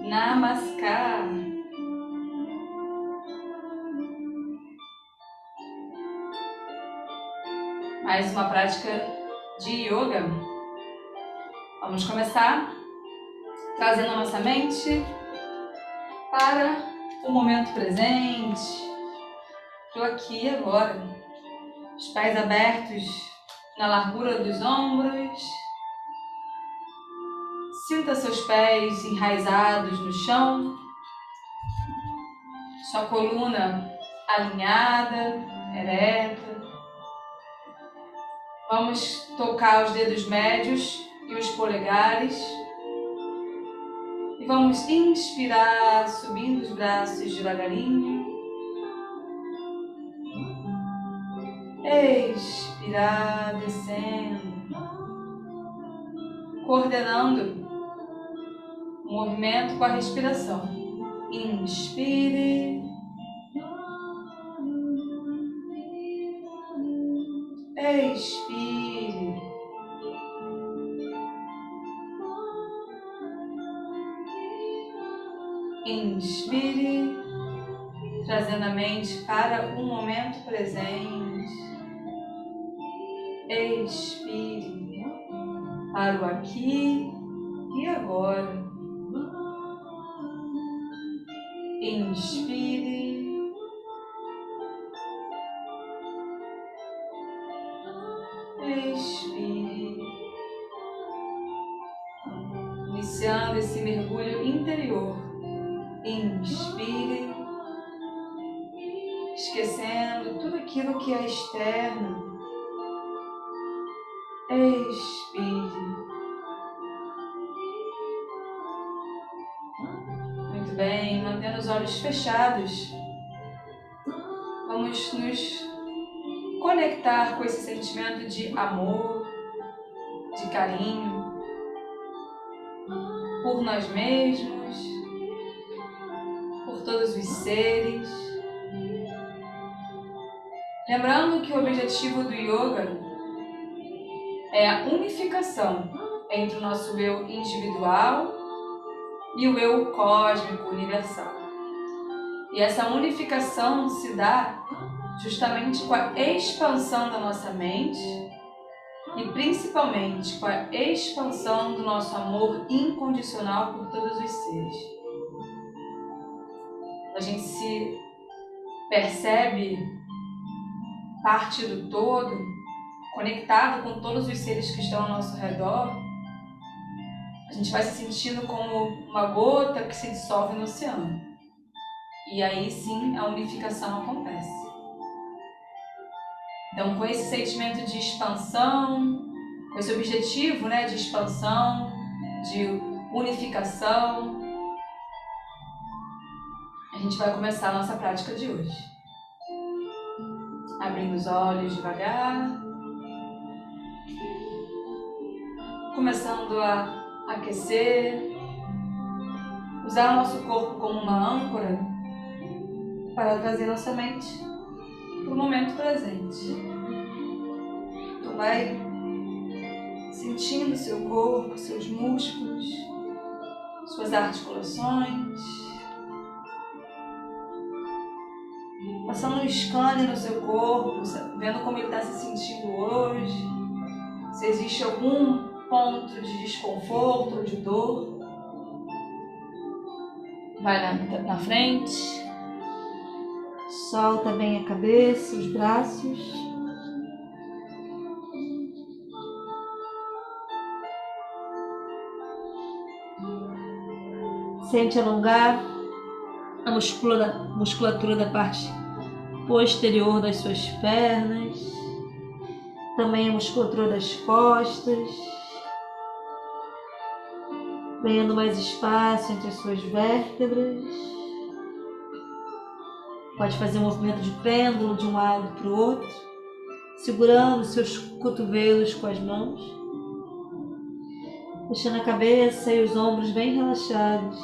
Namaskar. Mais uma prática de yoga. Vamos começar trazendo a nossa mente para o momento presente, do aqui e agora. Os pés abertos na largura dos ombros. Sinta seus pés enraizados no chão. Sua coluna alinhada, ereta. Vamos tocar os dedos médios e os polegares. E vamos inspirar, subindo os braços devagarinho. Expirar, descendo. Coordenando o movimento com a respiração. Inspire. Expire. Inspire, trazendo a mente para o momento presente. Expire, para o aqui e agora. Inspire. Expire. Iniciando esse mergulho interior. Inspire. Esquecendo tudo aquilo que é externo. Expire. Muito bem, mantendo os olhos fechados. Vamos nos conectar com esse sentimento de amor, de carinho por nós mesmos, por todos os seres. Lembrando que o objetivo do yoga é a unificação entre o nosso eu individual e o eu cósmico universal. E essa unificação se dá justamente com a expansão da nossa mente e principalmente com a expansão do nosso amor incondicional por todos os seres. A gente se percebe parte do todo, conectado com todos os seres que estão ao nosso redor. A gente vai se sentindo como uma gota que se dissolve no oceano. E aí sim a unificação acontece. Então, com esse sentimento de expansão, com esse objetivo, de expansão, de unificação, a gente vai começar a nossa prática de hoje. Abrindo os olhos devagar, começando a aquecer, usar o nosso corpo como uma âncora para trazer nossa mente para o momento presente. Então vai sentindo seu corpo, seus músculos, suas articulações, passando um scanner no seu corpo, vendo como ele está se sentindo hoje, se existe algum ponto de desconforto ou de dor. Vai lá na frente, solta bem a cabeça, os braços. Sente alongar a musculatura da parte posterior das suas pernas, também a musculatura das costas, ganhando mais espaço entre as suas vértebras. Pode fazer um movimento de pêndulo de um lado para o outro, segurando seus cotovelos com as mãos, deixando a cabeça e os ombros bem relaxados,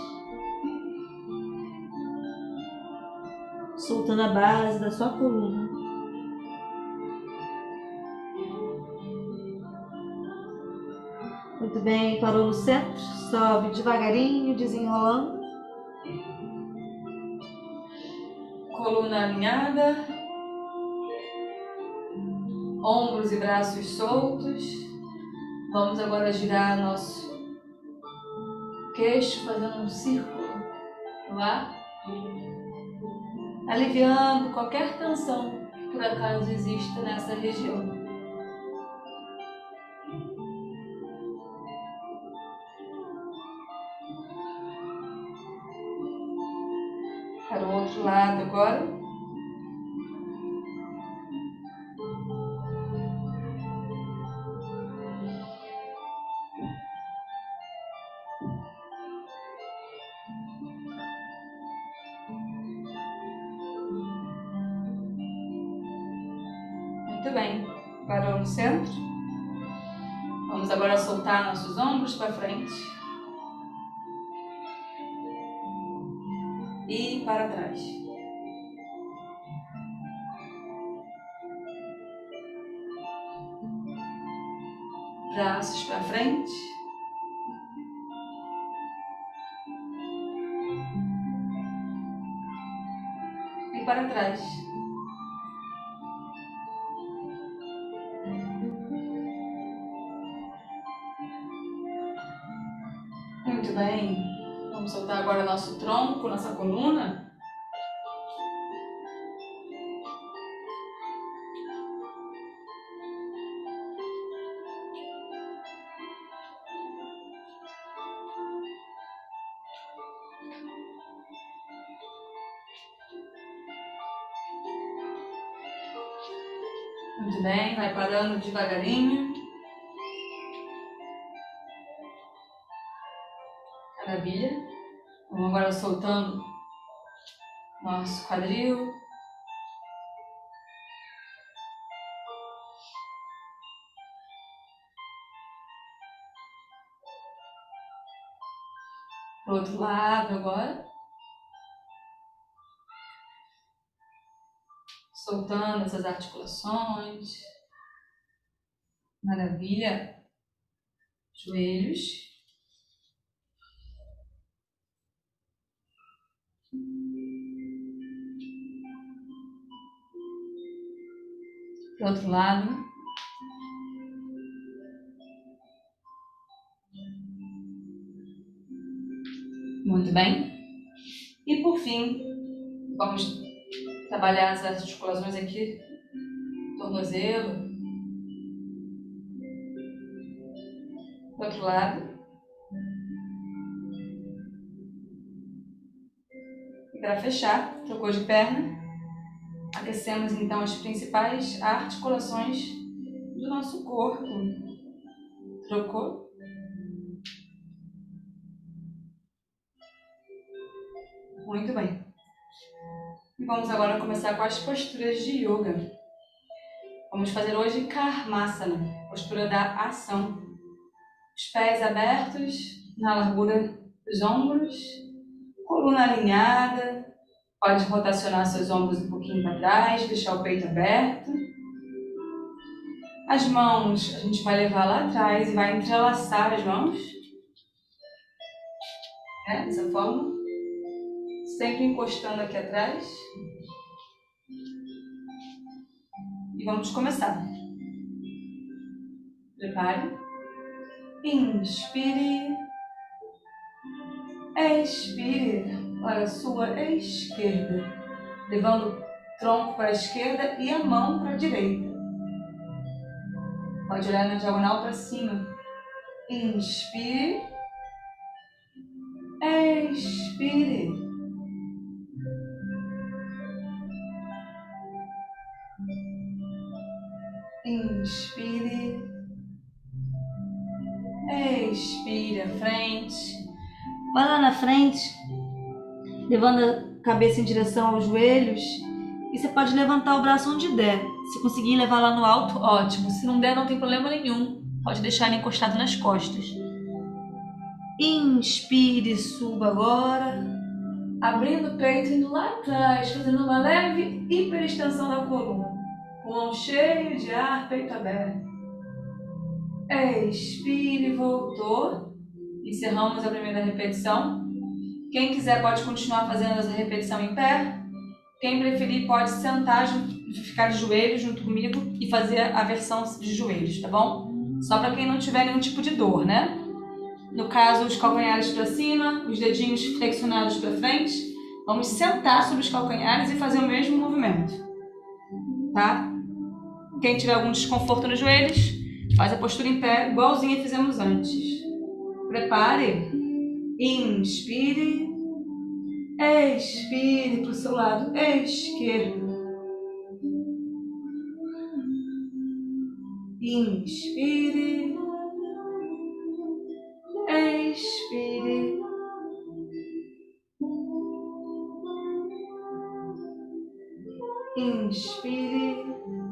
soltando a base da sua coluna. Muito bem, parou no centro, sobe devagarinho, desenrolando. Coluna alinhada, ombros e braços soltos. Vamos agora girar nosso queixo, fazendo um círculo no ar, aliviando qualquer tensão que por acaso exista nessa região. Para o outro lado agora. Muito bem, parou no centro. Vamos agora soltar nossos ombros para frente e para trás. Braços para frente e para trás. Muito bem. Vamos soltar agora nosso tronco, nossa coluna. Muito bem, vai parando devagarinho. Maravilha. Vamos agora soltando nosso quadril. Pro outro lado agora. Soltando essas articulações. Maravilha. Joelhos. Pro outro lado. Muito bem. E por fim, vamos trabalhar as articulações aqui. Tornozelo. Do outro lado. E para fechar, trocou de perna. Aquecemos então as principais articulações do nosso corpo. Trocou. Muito bem. E vamos agora começar com as posturas de yoga. Vamos fazer hoje Karmasana, postura da ação. Os pés abertos na largura dos ombros, coluna alinhada. Pode rotacionar seus ombros um pouquinho para trás, deixar o peito aberto. As mãos a gente vai levar lá atrás e vai entrelaçar as mãos. Dessa forma. Sempre encostando aqui atrás. E vamos começar. Prepare. Inspire. Expire para a sua esquerda. Levando o tronco para a esquerda e a mão para a direita. Pode olhar na diagonal para cima. Inspire. Expire. Inspire. Expire à frente. Vai lá na frente, levando a cabeça em direção aos joelhos. E você pode levantar o braço onde der. Se conseguir levar lá no alto, ótimo. Se não der, não tem problema nenhum. Pode deixar ele encostado nas costas. Inspire, suba agora. Abrindo o peito, indo lá atrás, fazendo uma leve hiperextensão da coluna. Pulmão cheio de ar, peito aberto. Expire, voltou. Encerramos a primeira repetição. Quem quiser pode continuar fazendo essa repetição em pé. Quem preferir pode sentar, ficar de joelhos junto comigo e fazer a versão de joelhos, tá bom? Só para quem não tiver nenhum tipo de dor, né? No caso, os calcanhares para cima, os dedinhos flexionados para frente. Vamos sentar sobre os calcanhares e fazer o mesmo movimento, tá? Quem tiver algum desconforto nos joelhos, faz a postura em pé, igualzinha que fizemos antes. Prepare. Inspire. Expire para o seu lado esquerdo. Inspire. Expire. Inspire.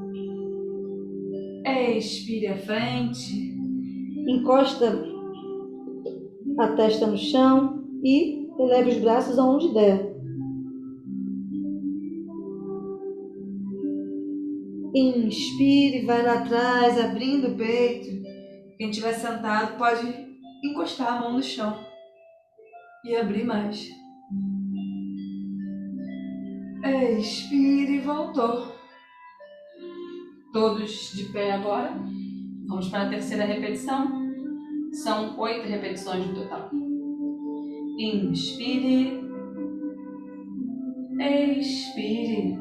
Expire à frente. Encosta a testa no chão e eleve os braços aonde der. Inspire, vai lá atrás, abrindo o peito. Quem estiver sentado pode encostar a mão no chão e abrir mais. Expire e voltou. Todos de pé agora. Vamos para a terceira repetição. São 8 repetições no total. Inspire. Expire.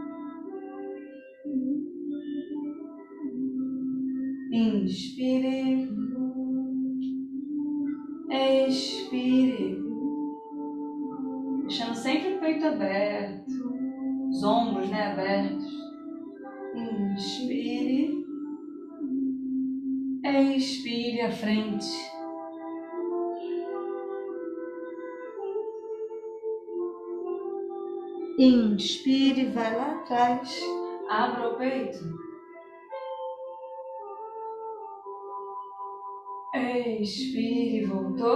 Inspire. Expire. Deixando sempre o peito aberto. Os ombros, abertos. Inspire. Expire à frente. Inspire, vai lá atrás. Abra o peito. Expire, voltou.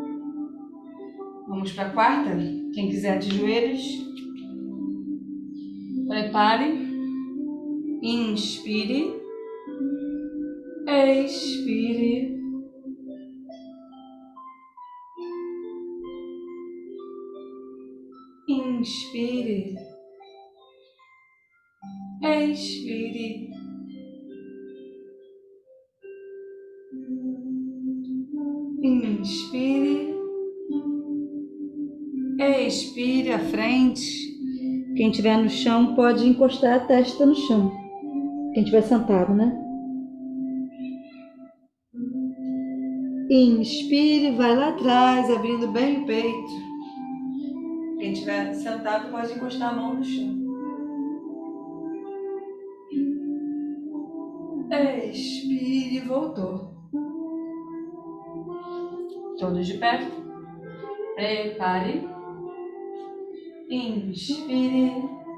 Vamos para a quarta. Quem quiser de joelhos. Prepare. Inspire. Expire. Inspire. Expire. Inspire. Expire à frente. Quem estiver no chão pode encostar a testa no chão. Quem estiver sentado, né? Inspire, vai lá atrás, abrindo bem o peito. Quem estiver sentado pode encostar a mão no chão. Expire e voltou. Todos de pé. Prepare. Inspire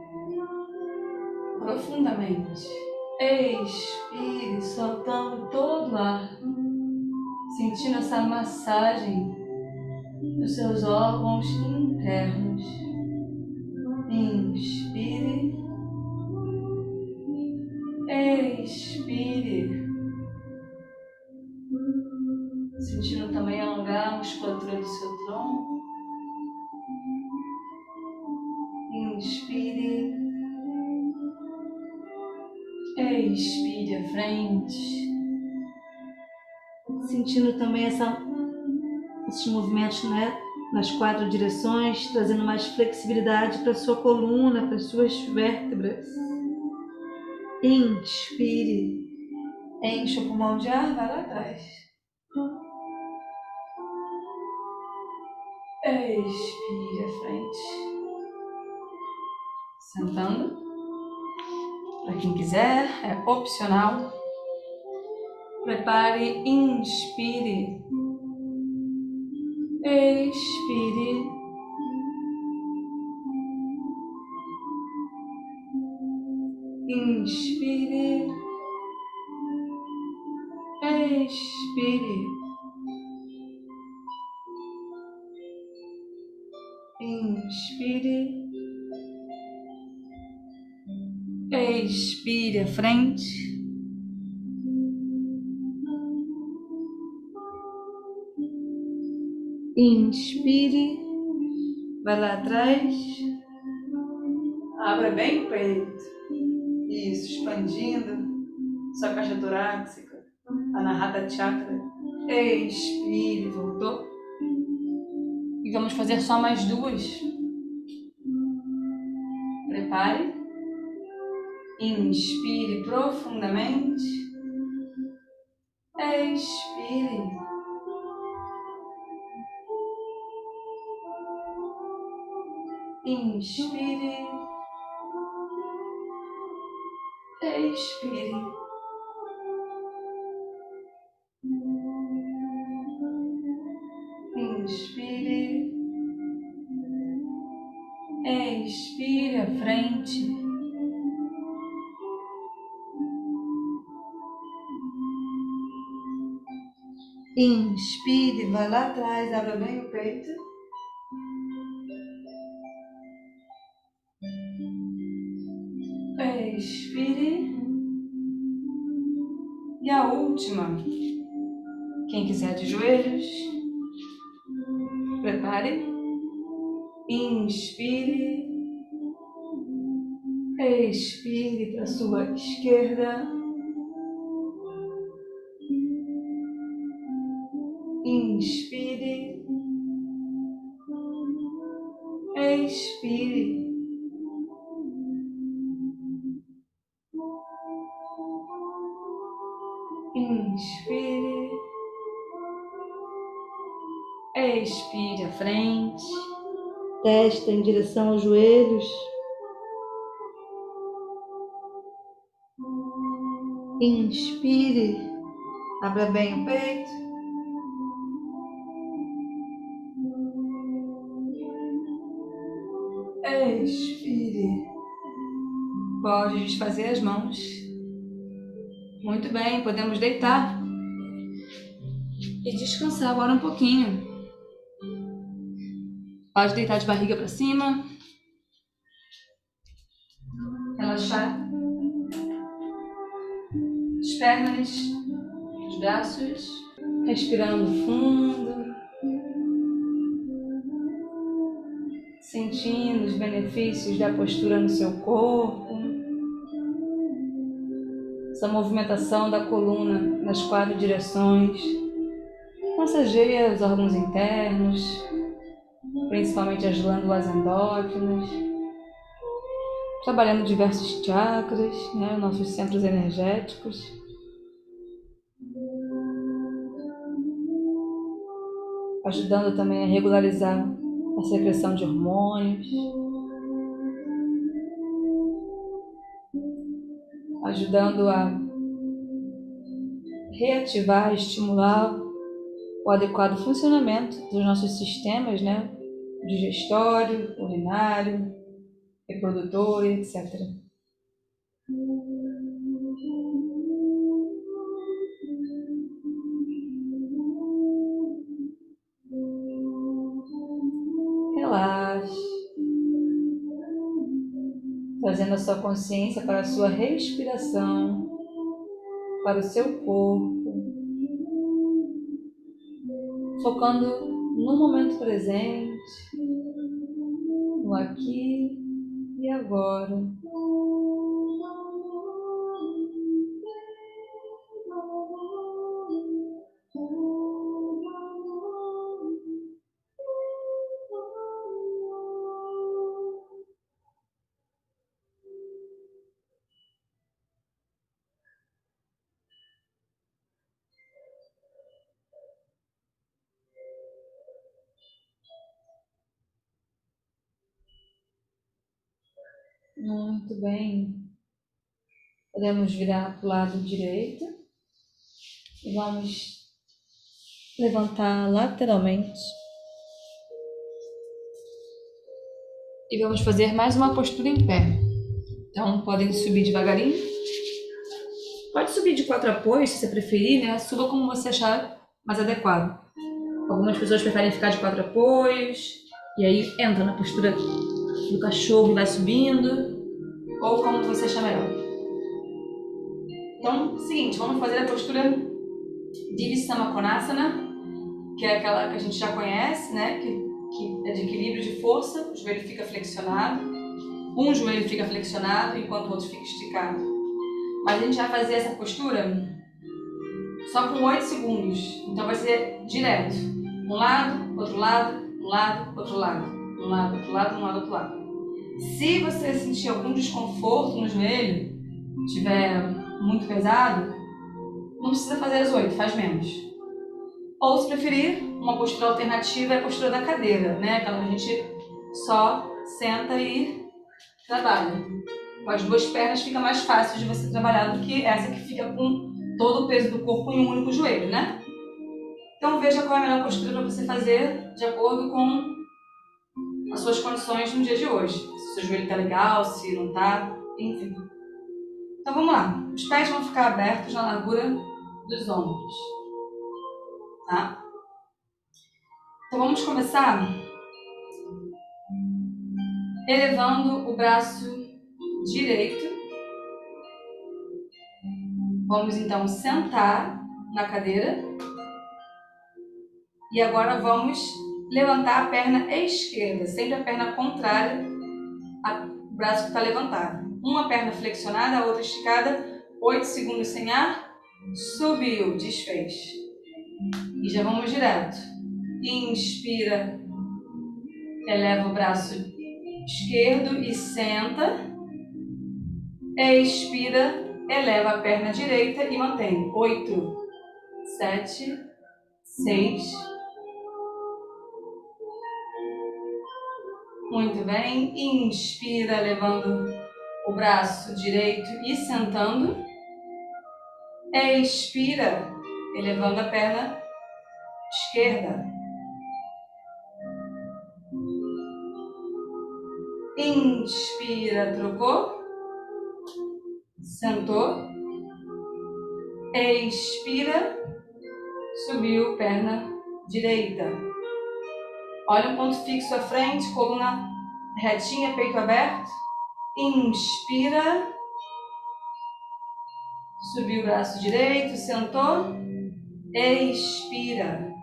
profundamente. Expire, soltando todo o ar. Sentindo essa massagem dos seus órgãos internos. Inspire. Expire. Sentindo também alongar a musculatura do seu tronco. Inspire. Expire à frente. Sentindo também esses movimentos, né, nas 4 direções, trazendo mais flexibilidade para a sua coluna, para as suas vértebras. Inspire. Enche o pulmão de ar, vai lá atrás. Expire à frente. Sentando. Para quem quiser, é opcional. Prepare, inspire. Expire. Inspire. Expire. Inspire. Expire à frente. Inspire. Vai lá atrás. Abra bem o peito. Isso, expandindo sua caixa torácica. Anahata Chakra. Expire, voltou. E vamos fazer só mais duas. Prepare. Inspire profundamente. Expire. Inspire. Expire. Inspire. Expire à frente. Inspire, vai lá atrás, abra bem o peito. Expire. E a última. Quem quiser de joelhos, prepare. Inspire. Expire para a sua esquerda. Inspire. Expire. Inspire. Expire à frente. Testa em direção aos joelhos. Inspire. Abra bem o peito. Expire. Pode desfazer as mãos. Muito bem, podemos deitar e descansar agora um pouquinho. Pode deitar de barriga para cima. Relaxar as pernas, os braços. Respirando fundo. Sentindo os benefícios da postura no seu corpo. Essa movimentação da coluna nas 4 direções massageia os órgãos internos, principalmente as glândulas endócrinas, trabalhando diversos chakras, nossos centros energéticos. Ajudando também a regularizar a secreção de hormônios, ajudando a reativar e estimular o adequado funcionamento dos nossos sistemas, digestório, urinário, reprodutor, etc. Relaxe, trazendo a sua consciência para a sua respiração, para o seu corpo, focando no momento presente, no aqui e agora. Muito bem. Podemos virar para o lado direito e vamos levantar lateralmente. E vamos fazer mais uma postura em pé. Então, podem subir devagarinho. Pode subir de 4 apoios, se você preferir, Suba como você achar mais adequado. Algumas pessoas preferem ficar de 4 apoios, e aí entra na postura do cachorro e vai subindo, ou como você achar melhor. Então, seguinte, vamos fazer a postura Divi Konasana, que é aquela que a gente já conhece, que é de equilíbrio de força, o joelho fica flexionado. Um joelho fica flexionado enquanto o outro fica esticado. Mas a gente vai fazer essa postura só com 8 segundos. Então vai ser direto. Um lado, outro lado, um lado, outro lado. Um lado, outro lado, um lado, outro lado. Se você sentir algum desconforto no joelho, estiver muito pesado, não precisa fazer as 8, faz menos. Ou, se preferir, uma postura alternativa é a postura da cadeira, né? Aquela que a gente só senta e trabalha. Com as duas pernas fica mais fácil de você trabalhar do que essa que fica com todo o peso do corpo em um único joelho, né? Então veja qual é a melhor postura para você fazer de acordo com as suas condições no dia de hoje. Se o seu joelho está legal, se não está, enfim. Então vamos lá. Os pés vão ficar abertos na largura dos ombros. Tá? Então vamos começar elevando o braço direito. Vamos então sentar na cadeira. E agora vamos levantar a perna esquerda, sempre a perna contrária ao braço que está levantado. Uma perna flexionada, a outra esticada, 8 segundos sem ar, subiu, desfez. E já vamos direto. Inspira, eleva o braço esquerdo e senta. Expira, eleva a perna direita e mantém. 8, 7, 6. Muito bem. Inspira, levando o braço direito e sentando. Expira, elevando a perna esquerda. Inspira, trocou. Sentou. Expira, subiu, perna direita. Olha um ponto fixo à frente, coluna retinha, peito aberto. Inspira. Subiu o braço direito, sentou. Expira.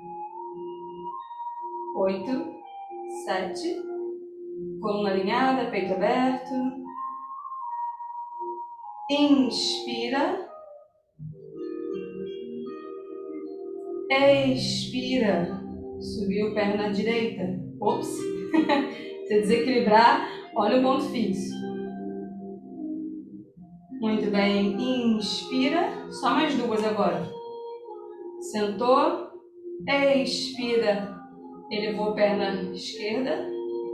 8, 7. Coluna alinhada, peito aberto. Inspira. Expira. Subiu perna direita. Ops! Se desequilibrar, olha o ponto fixo. Muito bem. Inspira. Só mais 2 agora. Sentou. Expira. Elevou perna esquerda.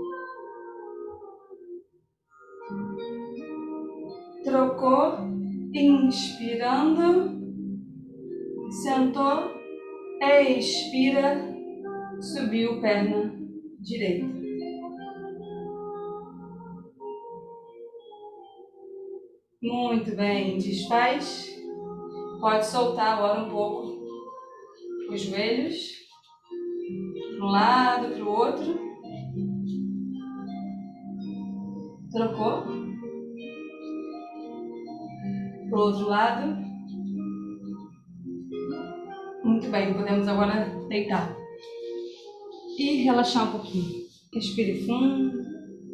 Trocou. Inspirando. Sentou. Expira. Subiu perna direita. Muito bem. Desfaz. Pode soltar agora um pouco os joelhos. Para um lado, para o outro. Trocou. Para o outro lado. Muito bem, podemos agora deitar. E relaxar um pouquinho. Respire fundo.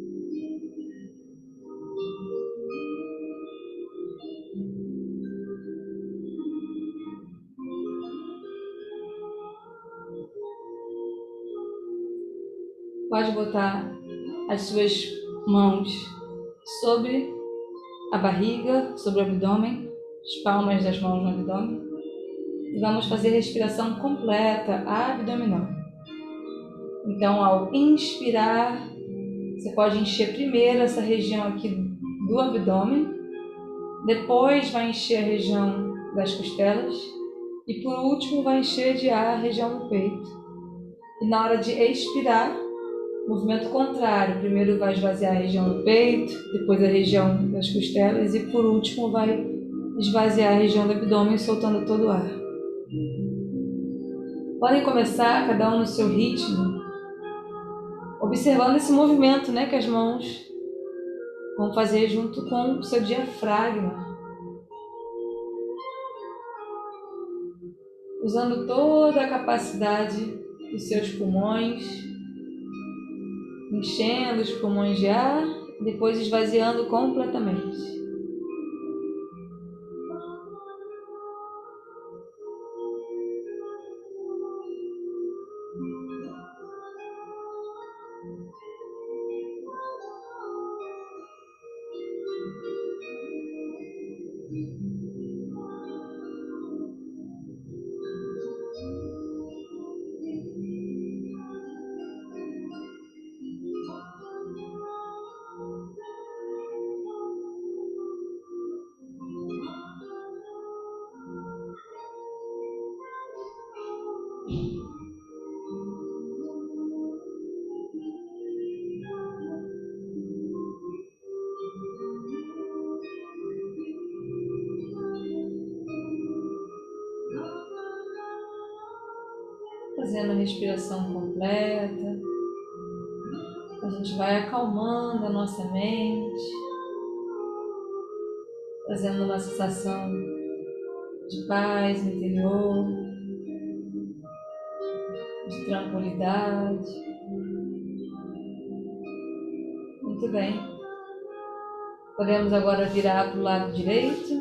Pode botar as suas mãos sobre a barriga, sobre o abdômen, as palmas das mãos no abdômen. E vamos fazer respiração completa abdominal. Então, ao inspirar, você pode encher primeiro essa região aqui do abdômen, depois vai encher a região das costelas e por último vai encher de ar a região do peito. E na hora de expirar, movimento contrário. Primeiro vai esvaziar a região do peito, depois a região das costelas e por último vai esvaziar a região do abdômen, soltando todo o ar. Podem começar, cada um no seu ritmo, observando esse movimento, que as mãos vão fazer junto com o seu diafragma. Usando toda a capacidade dos seus pulmões. enchendo os pulmões de ar, depois esvaziando completamente. Fazendo a respiração completa, a gente vai acalmando a nossa mente, trazendo uma sensação de paz interior, de tranquilidade. Muito bem. Podemos agora virar para o lado direito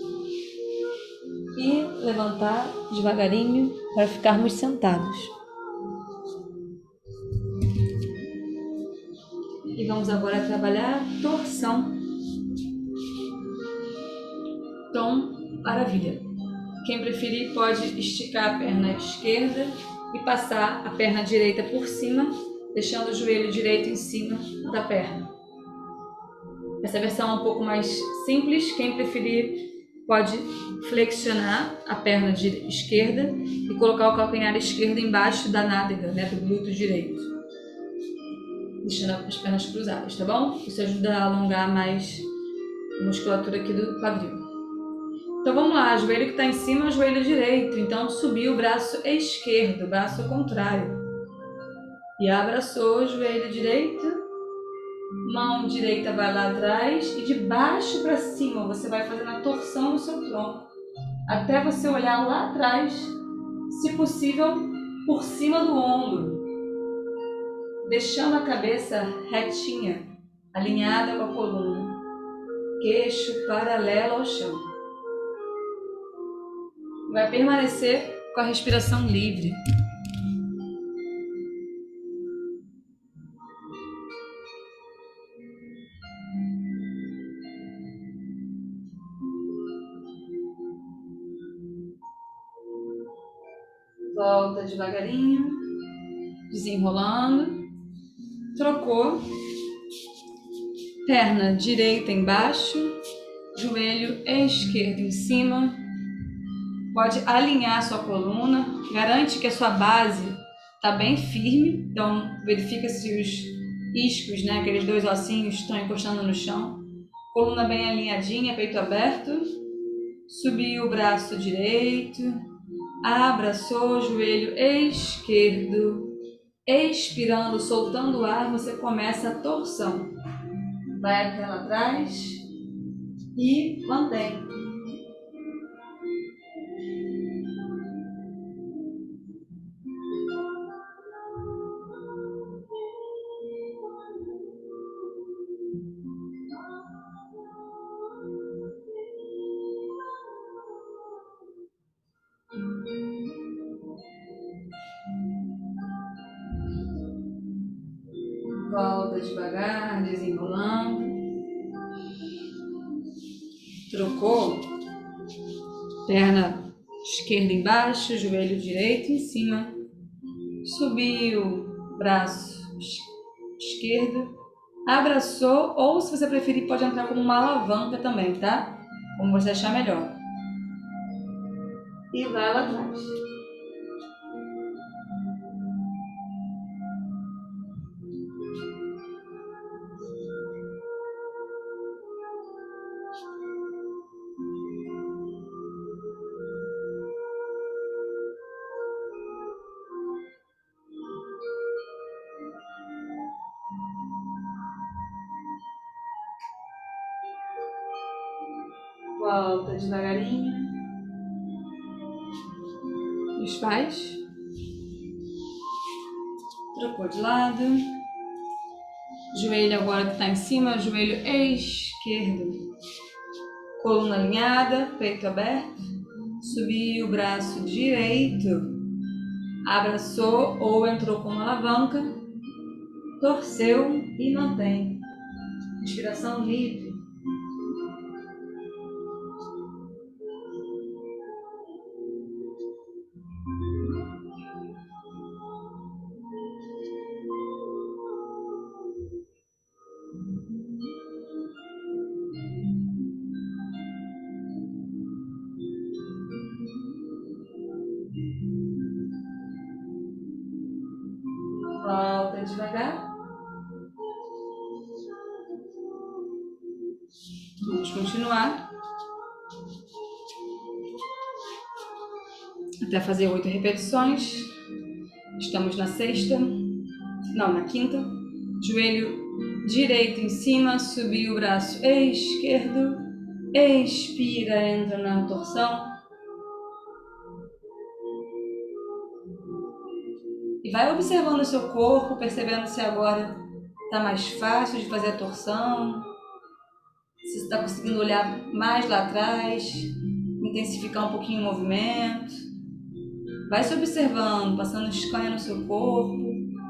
e levantar devagarinho para ficarmos sentados. E vamos agora trabalhar torção. Tom, maravilha. Quem preferir pode esticar a perna esquerda e passar a perna direita por cima, deixando o joelho direito em cima da perna. Essa versão é um pouco mais simples. Quem preferir pode flexionar a perna esquerda e colocar o calcanhar esquerdo embaixo da nádega, do glúteo direito, deixando as pernas cruzadas, tá bom? Isso ajuda a alongar mais a musculatura aqui do quadril. Então vamos lá, o joelho que está em cima é o joelho direito, então subiu o braço esquerdo, braço ao contrário. E abraçou o joelho direito, mão direita vai lá atrás e de baixo para cima você vai fazendo a torção do seu tronco, até você olhar lá atrás, se possível por cima do ombro, deixando a cabeça retinha, alinhada com a coluna, queixo paralelo ao chão. Vai permanecer com a respiração livre. Volta devagarinho, desenrolando. Trocou. Perna direita embaixo, joelho esquerdo em cima. Pode alinhar a sua coluna, garante que a sua base está bem firme, então verifica se os iscos, aqueles dois ossinhos estão encostando no chão. Coluna bem alinhadinha, peito aberto. Subiu o braço direito, abraçou o joelho esquerdo. Expirando, soltando o ar, você começa a torção. Vai até lá atrás e mantém. Volta devagar, desenrolando. Trocou. Perna esquerda embaixo, joelho direito em cima. Subiu, braço esquerdo. Abraçou, ou se você preferir pode entrar como uma alavanca também, tá? Como você achar melhor. E vai lá atrás. Volta devagarinho. Desfaz. Trocou de lado. Joelho agora que está em cima, joelho esquerdo. Coluna alinhada, peito aberto. Subir o braço direito. Abraçou ou entrou com uma alavanca. Torceu e mantém. Respiração livre. Volta devagar. Vamos continuar. Até fazer 8 repetições. Estamos na sexta. Não, na quinta. Joelho direito em cima. Subir o braço esquerdo. Expira, entra na torção. E vai observando o seu corpo, percebendo se agora está mais fácil de fazer a torção. Se está conseguindo olhar mais lá atrás, intensificar um pouquinho o movimento. Vai se observando, passando escanha no seu corpo.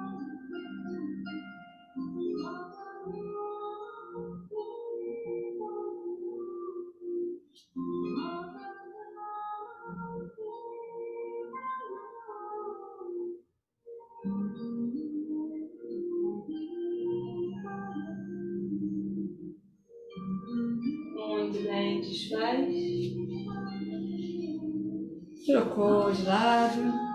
Muito bem, desfaz. Trocou de lado.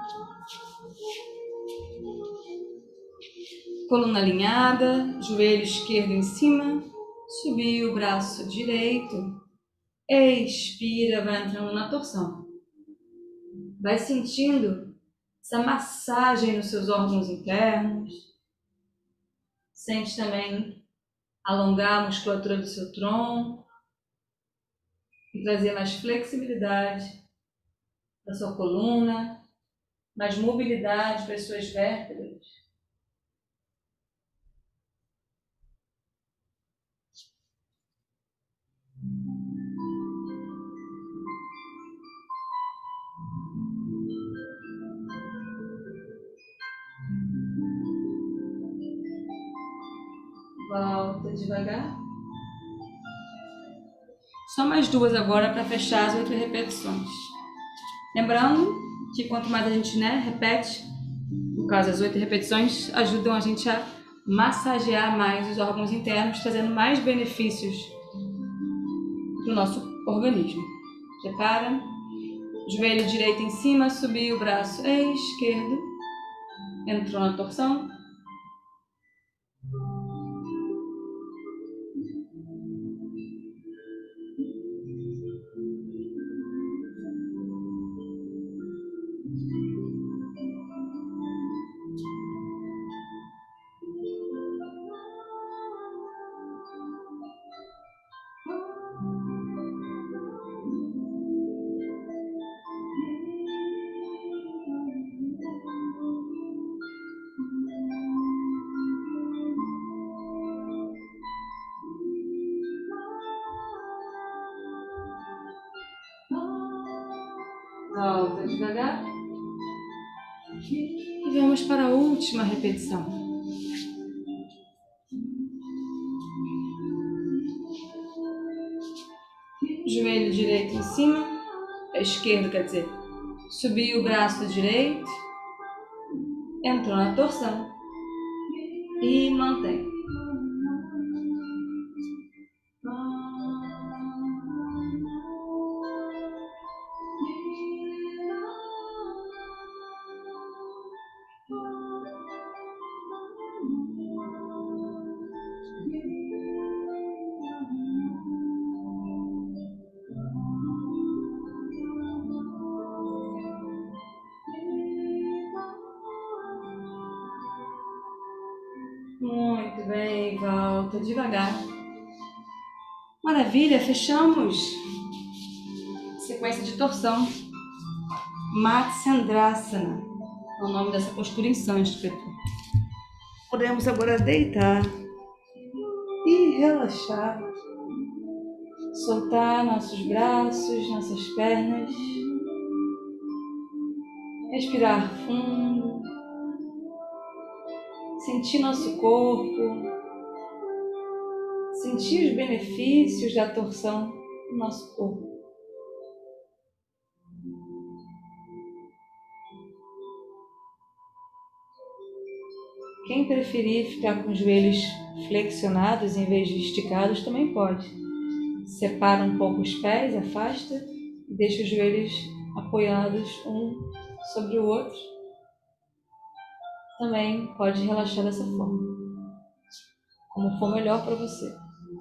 Coluna alinhada, joelho esquerdo em cima. Subiu o braço direito. Expira, vai entrando na torção. Vai sentindo essa massagem nos seus órgãos internos. Sente também alongar a musculatura do seu tronco e trazer mais flexibilidade para sua coluna, mais mobilidade para as suas vértebras. Volta devagar. Só mais 2 agora para fechar as 8 repetições. Lembrando que quanto mais a gente repete, no caso as 8 repetições, ajudam a gente a massagear mais os órgãos internos, trazendo mais benefícios para o nosso organismo. Prepara. Joelho direito em cima, subir o braço esquerdo. Entrou na torção. Volta devagar. E vamos para a última repetição. Joelho direito em cima, esquerdo quer dizer. Subiu o braço direito, entrou na torção e mantém. Muito bem, volta devagar. Maravilha, fechamos. Sequência de torção. Matsyendrasana é o nome dessa postura em sânscrito. Podemos agora deitar relaxar, soltar nossos braços, nossas pernas, respirar fundo, sentir nosso corpo, sentir os benefícios da torção do nosso corpo. Quem preferir ficar com os joelhos flexionados em vez de esticados também pode. Separa um pouco os pés, afasta e deixa os joelhos apoiados um sobre o outro. Também pode relaxar dessa forma, como for melhor para você.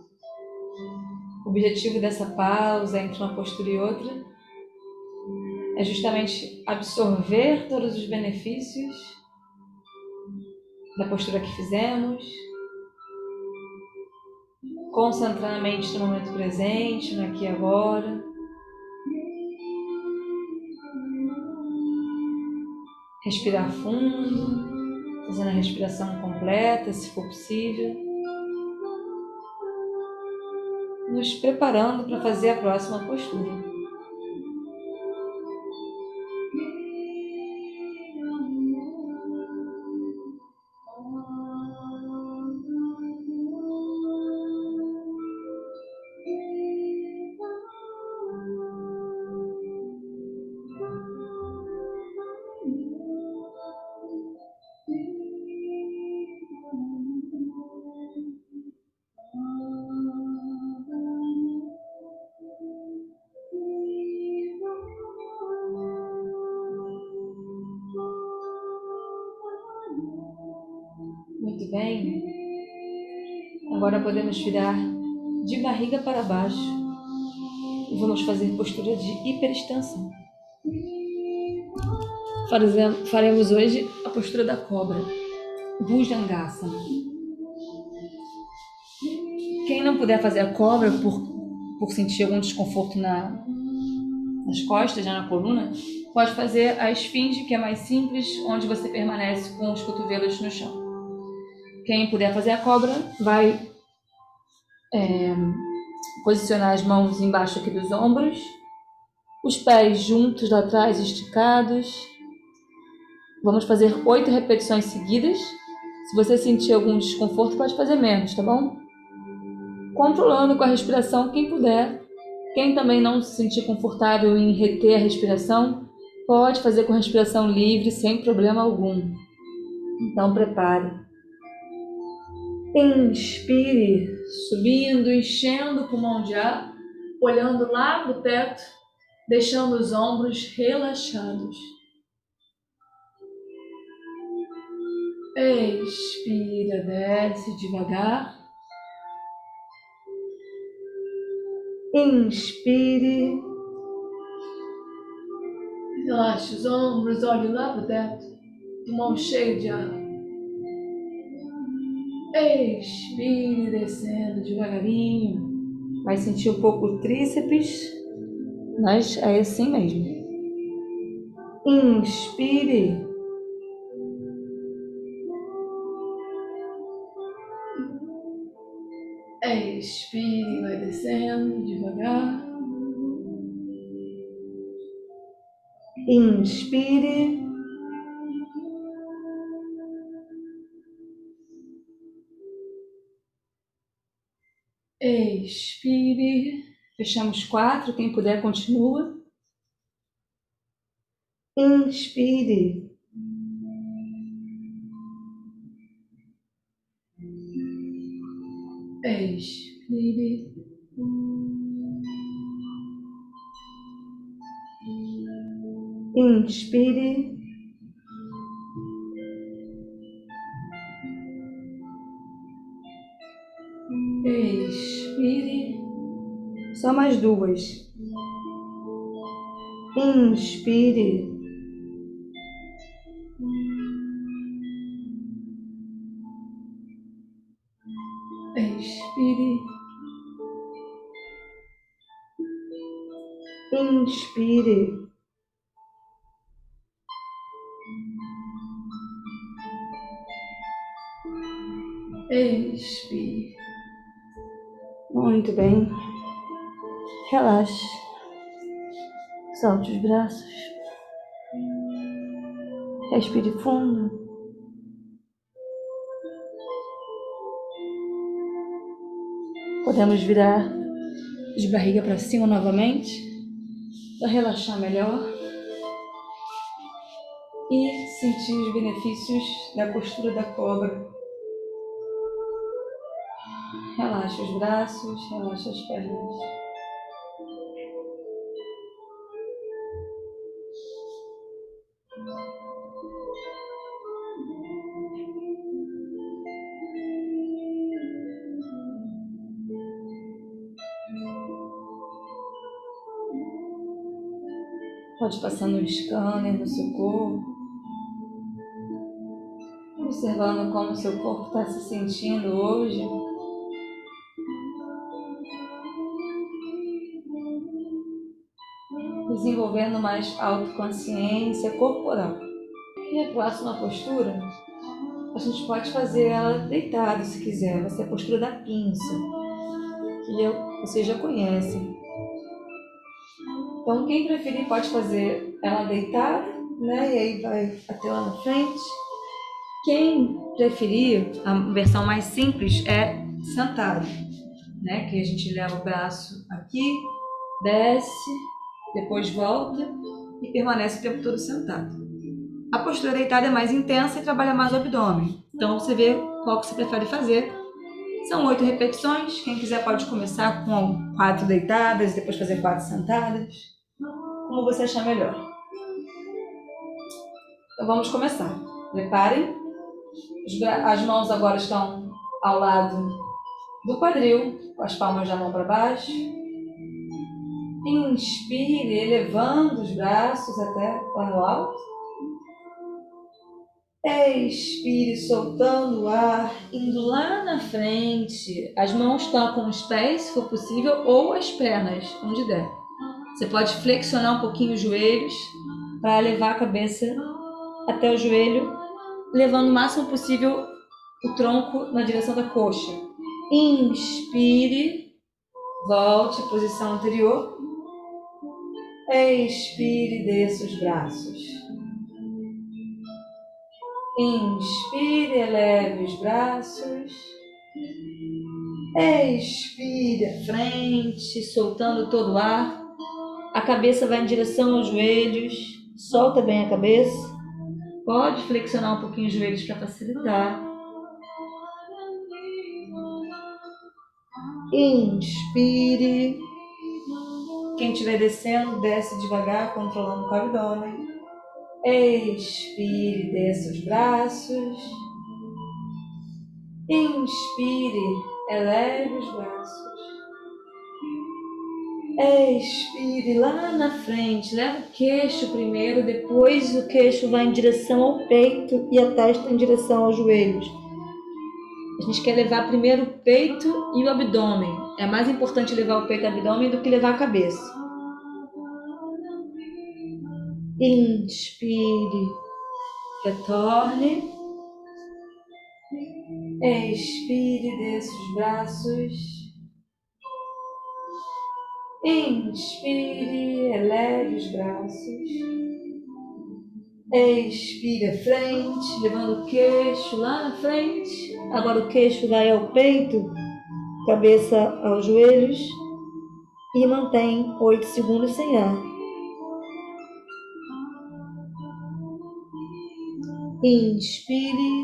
O objetivo dessa pausa entre uma postura e outra é justamente absorver todos os benefícios da postura que fizemos, concentrar a mente no momento presente, no aqui e agora. Respirar fundo, fazendo a respiração completa, se for possível. Nos preparando para fazer a próxima postura. Muito bem. Agora podemos virar de barriga para baixo e vamos fazer postura de hiperextensão. Faremos hoje a postura da cobra, Bhujangasana. Quem não puder fazer a cobra por sentir algum desconforto nas costas, já na coluna, pode fazer a esfinge, que é mais simples, onde você permanece com os cotovelos no chão. Quem puder fazer a cobra vai posicionar as mãos embaixo aqui dos ombros, os pés juntos lá atrás, esticados. Vamos fazer 8 repetições seguidas. Se você sentir algum desconforto, pode fazer menos, tá bom? Controlando com a respiração, quem puder. Quem também não se sentir confortável em reter a respiração, pode fazer com respiração livre, sem problema algum. Então, prepare. Inspire, subindo, enchendo o pulmão de ar, olhando lá para o teto, deixando os ombros relaxados. Expira, desce devagar. Inspire. Relaxe os ombros, olhe lá para o teto, pulmão cheio de ar. Expire, descendo devagarinho. Vai sentir um pouco o tríceps, mas é assim mesmo. Inspire. Expire, vai descendo devagar. Inspire. Expire. Fechamos 4, quem puder continua. Inspire. Expire. Inspire. Expire. Só mais 2. Inspire. Expire. Inspire. Expire. Muito bem. Relaxe. Solte os braços. Respire fundo. Podemos virar de barriga para cima novamente para relaxar melhor e sentir os benefícios da postura da cobra. Relaxa os braços, relaxa as pernas. Pode passar no scanner no seu corpo, observando como o seu corpo está se sentindo hoje. Desenvolvendo mais autoconsciência corporal. E a próxima postura, a gente pode fazer ela deitado se quiser. Vai ser a postura da pinça, que vocês já conhecem. Então, quem preferir pode fazer ela deitada, né? E aí vai até lá na frente. Quem preferir, a versão mais simples é sentado, né? Que a gente leva o braço aqui, desce, depois volta e permanece o tempo todo sentado. A postura deitada é mais intensa e trabalha mais o abdômen. Então você vê qual que você prefere fazer. São 8 repetições. Quem quiser pode começar com 4 deitadas e depois fazer 4 sentadas. Como você achar melhor. Então vamos começar. Preparem. As mãos agora estão ao lado do quadril, com as palmas da mão para baixo. Inspire, elevando os braços até lá no alto. Expire, soltando o ar, indo lá na frente. As mãos tocam os pés, se for possível, ou as pernas, onde der. Você pode flexionar um pouquinho os joelhos para levar a cabeça até o joelho, levando o máximo possível o tronco na direção da coxa. Inspire, volte à posição anterior. Expire, desça os braços. Inspire, eleve os braços. Expire à frente, soltando todo o ar. A cabeça vai em direção aos joelhos. Solta bem a cabeça. Pode flexionar um pouquinho os joelhos para facilitar. Inspire. Quem estiver descendo, desce devagar, controlando o abdômen. Expire, desça os braços. Inspire, eleve os braços. Expire lá na frente, leva o queixo primeiro, depois o queixo vai em direção ao peito e a testa em direção aos joelhos. A gente quer levar primeiro o peito e o abdômen. É mais importante levar o peito e o abdômen do que levar a cabeça. Inspire, retorne. Expire, desça os braços. Inspire, eleve os braços. Expire à frente, levando o queixo lá na frente. Agora o queixo vai ao peito, cabeça aos joelhos. E mantém 8 segundos sem ar. Inspire.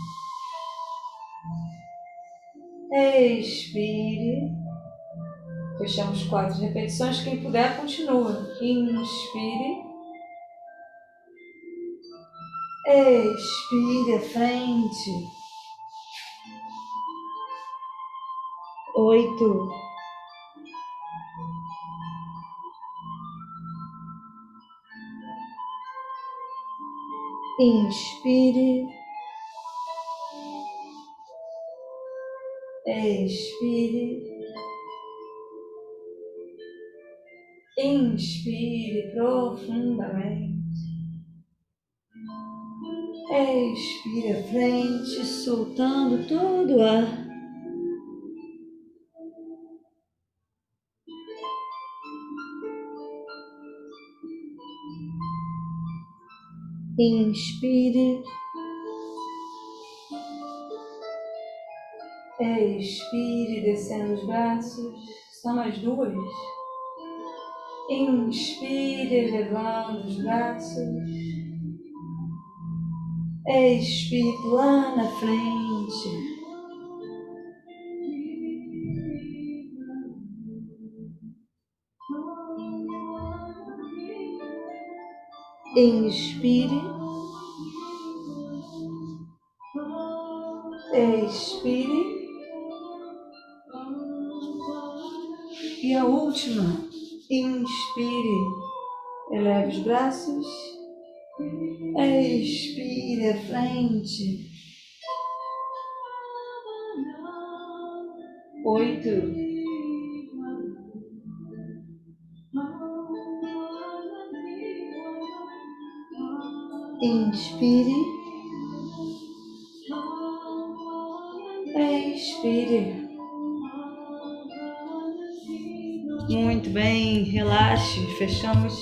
Expire. Fechamos 4 repetições. Quem puder, continua. Inspire. Expire à frente. 8. Inspire. Expire. Inspire profundamente. Expire à frente, soltando todo o ar. Inspire. Expire, descendo os braços. Só mais duas. Inspire, elevando os braços. Expire lá na frente. Inspire. Expire. E a última. Inspire. Eleve os braços. Expire à frente. 8. Inspire. Expire. Muito bem, relaxe. Fechamos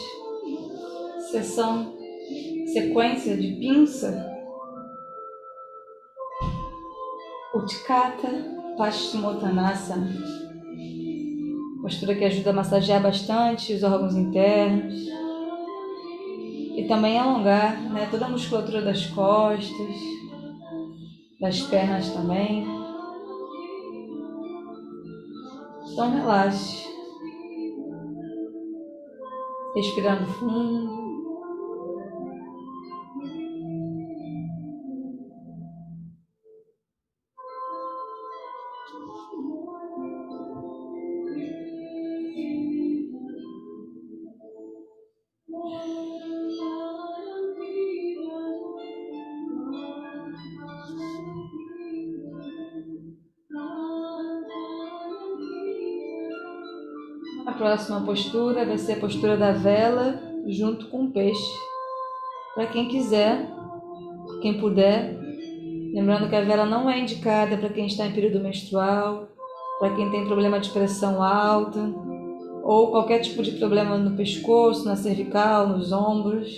sequência de pinça, Utthita Paschimottanasana. Postura que ajuda a massagear bastante os órgãos internos e também alongar, né, toda a musculatura das costas, das pernas também. Então relaxe. Respirando fundo. A próxima postura vai ser a postura da vela junto com o peixe. Para quem quiser, quem puder, lembrando que a vela não é indicada para quem está em período menstrual, para quem tem problema de pressão alta ou qualquer tipo de problema no pescoço, na cervical, nos ombros.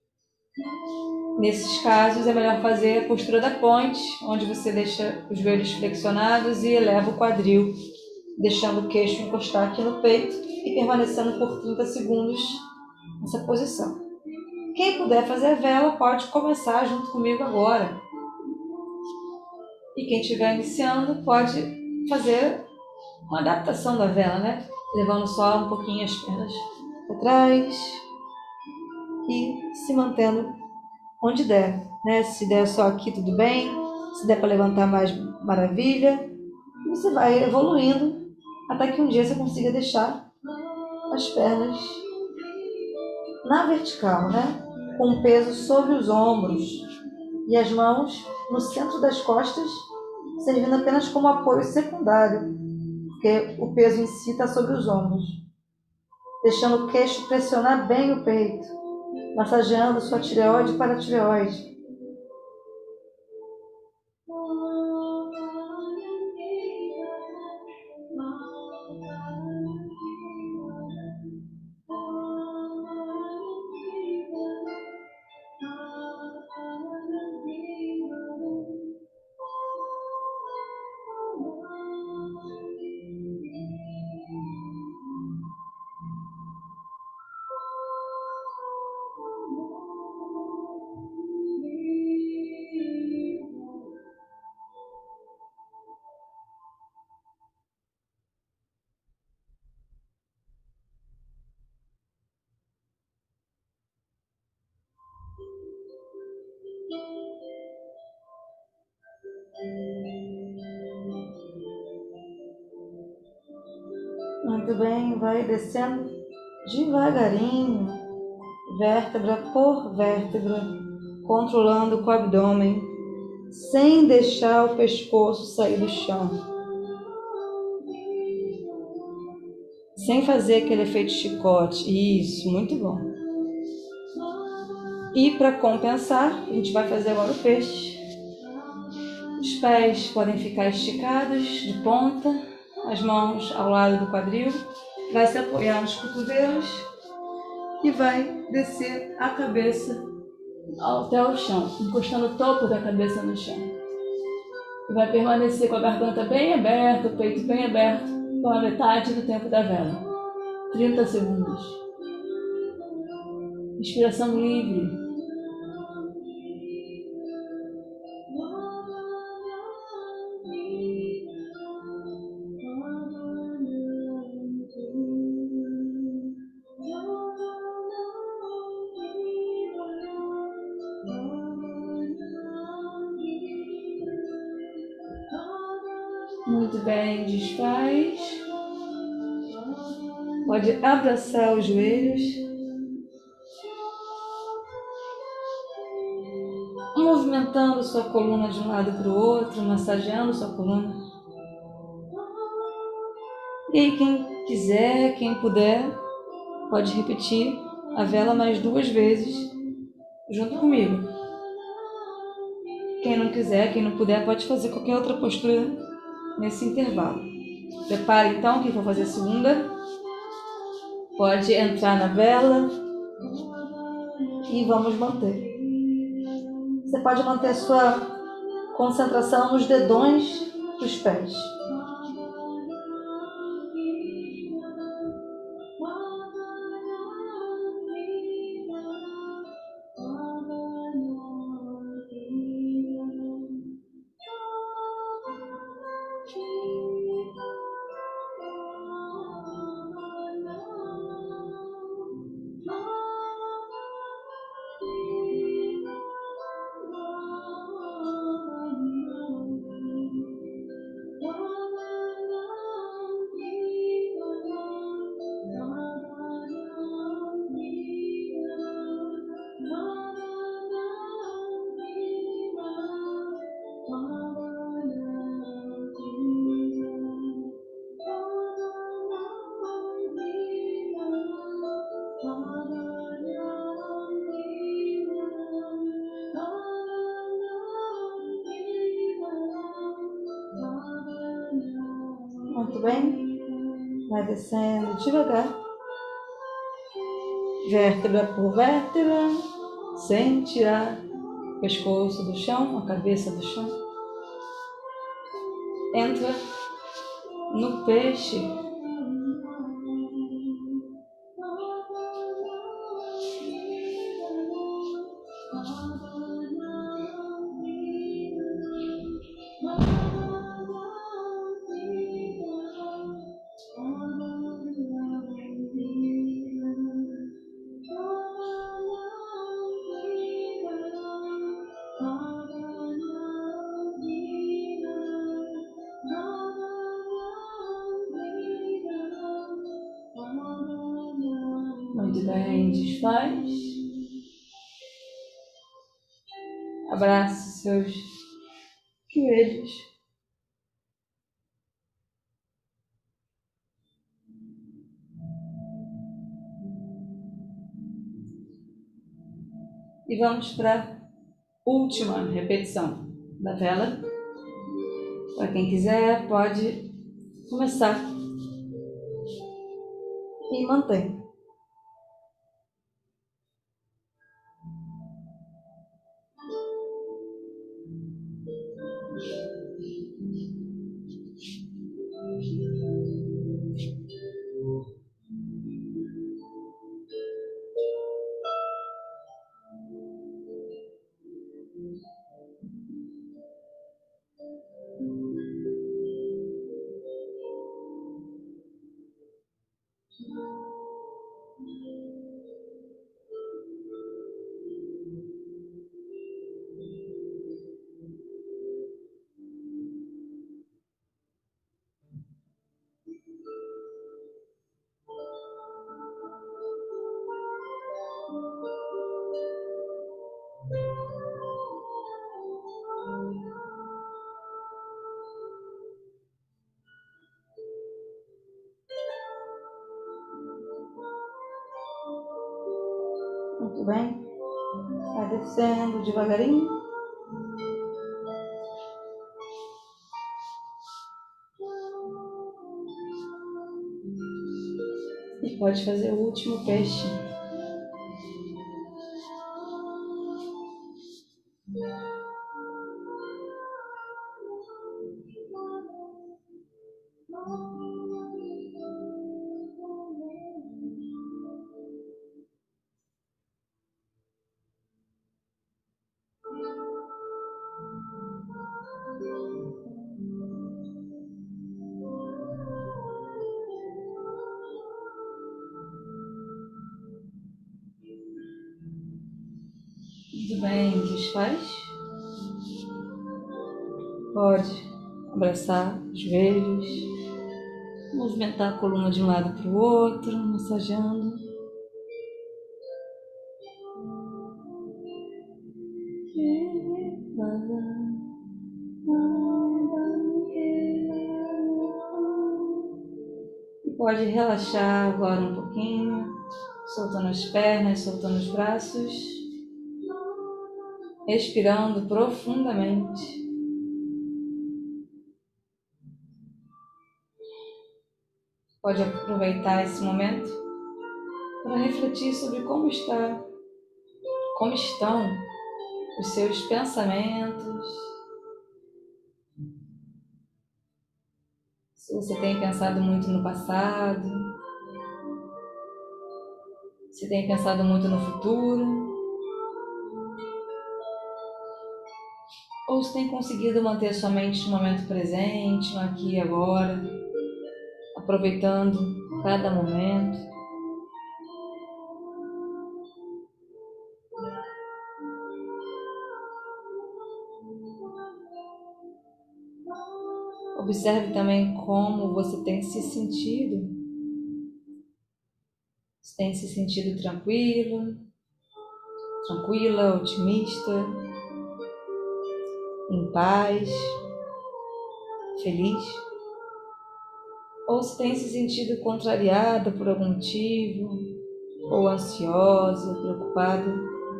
Nesses casos é melhor fazer a postura da ponte, onde você deixa os joelhos flexionados e eleva o quadril, deixando o queixo encostar aqui no peito e permanecendo por 30 segundos nessa posição. Quem puder fazer a vela pode começar junto comigo agora. E quem estiver iniciando pode fazer uma adaptação da vela, né? Levando só um pouquinho as pernas para trás e se mantendo onde der, né? Se der só aqui, tudo bem. Se der para levantar mais, maravilha. E você vai evoluindo até que um dia você consiga deixar as pernas na vertical, né? Com o peso sobre os ombros e as mãos no centro das costas, servindo apenas como apoio secundário, porque o peso em si está sobre os ombros. Deixando o queixo pressionar bem o peito, massageando sua tireoide e paratireoide. Muito bem, vai descendo devagarinho, vértebra por vértebra, controlando o abdômen, sem deixar o pescoço sair do chão. Sem fazer aquele efeito chicote. Isso, muito bom. E para compensar, a gente vai fazer agora o peixe. Os pés podem ficar esticados de ponta, as mãos ao lado do quadril, vai se apoiar nos cotovelos e vai descer a cabeça até o chão, encostando o topo da cabeça no chão. E vai permanecer com a garganta bem aberta, o peito bem aberto, pela metade do tempo da vela. 30 segundos. Respiração livre. Muito bem, desfaz. Pode abraçar os joelhos. Movimentando sua coluna de um lado para o outro, massageando sua coluna. E aí, quem quiser, quem puder, pode repetir a vela mais 2 vezes junto comigo. Quem não quiser, quem não puder, pode fazer qualquer outra postura nesse intervalo. Prepare então, quem for fazer a segunda, pode entrar na vela e vamos manter. Você pode manter sua concentração nos dedões dos pés. Muito bem, vai descendo devagar, vértebra por vértebra, sem tirar o pescoço do chão, a cabeça do chão. Entra no peixe. Muito bem, desfaz. Abrace seus joelhos. E vamos para a última repetição da vela. Para quem quiser, pode começar. E mantém. Muito bem. Vai descendo devagarinho. E pode fazer o último peixe. Muito bem, desfaz. Pode abraçar os joelhos, movimentar a coluna de um lado para o outro, massageando. E pode relaxar agora um pouquinho, soltando as pernas, soltando os braços, respirando profundamente. Pode aproveitar esse momento para refletir sobre como estão os seus pensamentos. Se você tem pensado muito no passado, se tem pensado muito no futuro, ou se tem conseguido manter sua mente no momento presente, no aqui e agora, aproveitando cada momento. Observe também como você tem se sentido. Você tem se sentido tranquilo, tranquila, otimista, em paz, feliz? Ou se tem se sentido contrariada por algum motivo, ou ansiosa, preocupada?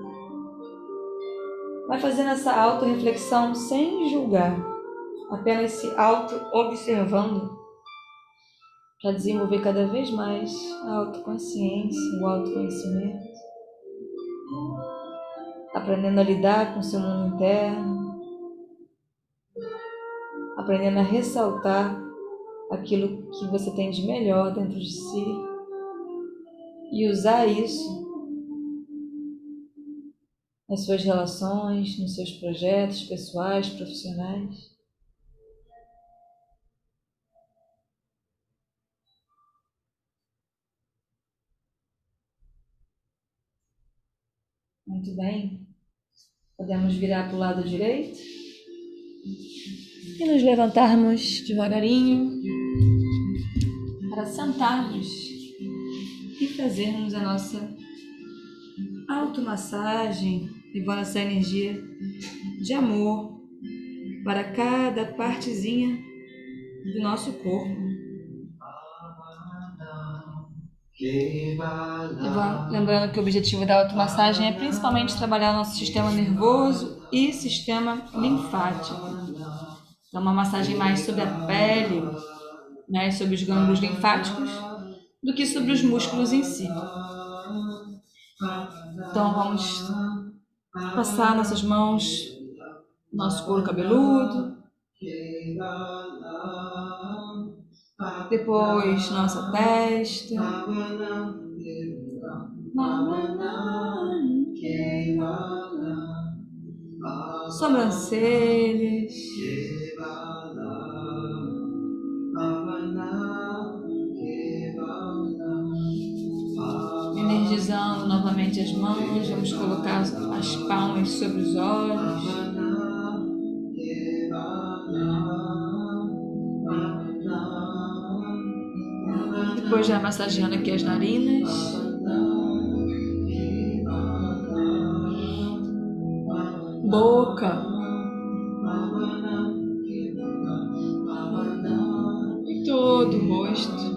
Vai fazendo essa auto-reflexão sem julgar, apenas se auto-observando, para desenvolver cada vez mais a autoconsciência, o autoconhecimento, aprendendo a lidar com o seu mundo interno, aprendendo a ressaltar aquilo que você tem de melhor dentro de si e usar isso nas suas relações, nos seus projetos pessoais, profissionais. Muito bem. Podemos virar para o lado direito e nos levantarmos devagarinho para sentarmos e fazermos a nossa automassagem, levando essa energia de amor para cada partezinha do nosso corpo. Lembrando que o objetivo da automassagem é principalmente trabalhar nosso sistema nervoso e sistema linfático. Então, uma massagem mais sobre a pele, né, sobre os gânglios linfáticos, do que sobre os músculos em si. Então, vamos passar nossas mãos no nosso couro cabeludo, depois nossa testa, sobrancelhas, energizando novamente as mãos. Vamos colocar as palmas sobre os olhos. Depois já massageando aqui as narinas. Boca. E todo o rosto.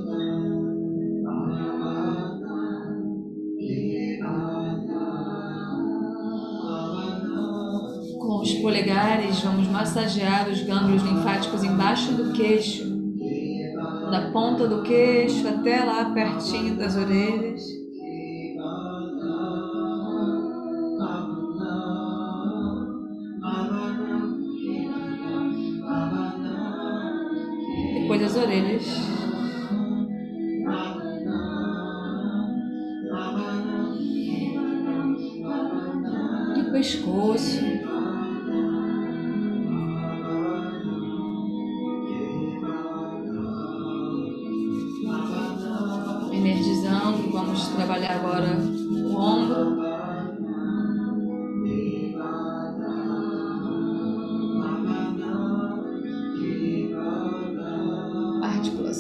Com os polegares vamos massagear os gânglios linfáticos embaixo do queixo. Da ponta do queixo até lá pertinho das orelhas. Depois as orelhas. E o pescoço. Energizando, vamos trabalhar agora o ombro,